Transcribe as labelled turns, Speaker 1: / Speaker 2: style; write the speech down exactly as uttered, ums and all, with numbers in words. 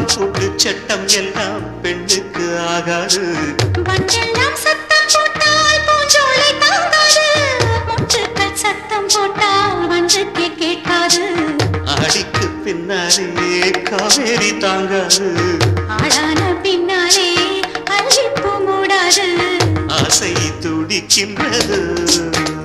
Speaker 1: கூட்டு சட்டம் எல்லாம் பெண்ணுக்கு ஆகாது.
Speaker 2: வண்டெல்லாம் சத்தம் போட்டால் பூஞ்சோலை தாங்காது, முட்டுக்கள் சத்தம் போட்டால் வண்டுக்கே கேட்காது.
Speaker 1: அடிக்கு பின்னாலே காவேரி தாங்காது,
Speaker 2: ஆளான பின்னாலே அள்ளிப்பூ மூடாது.
Speaker 1: ஆசை துடிக்கின்றது.